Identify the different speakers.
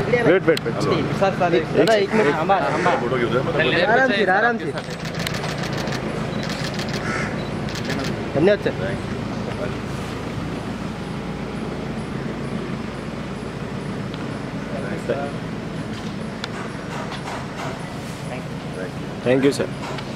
Speaker 1: wait wait wait
Speaker 2: sir दादा एक minute थांबा थांबा आरामशीर धन्यवाद सर
Speaker 1: थैंक यू सर